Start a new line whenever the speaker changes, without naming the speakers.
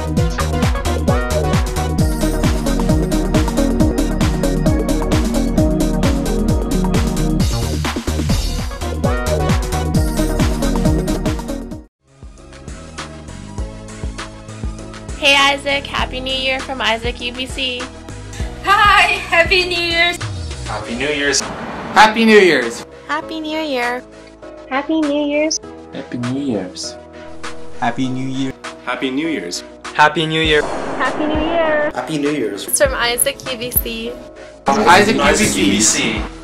Hey AIESEC, Happy New Year from AIESEC UBC.
Hi, Happy New Year's!
Happy New Year's!
Happy New Year's!
Happy New Year.
Happy New Year's!
Happy New Year's!
Happy New Year!
Happy New Year's!
Happy New Year!
Happy New Year!
Happy New Year's!
It's from AIESEC UBC.
AIESEC
AIESEC UBC.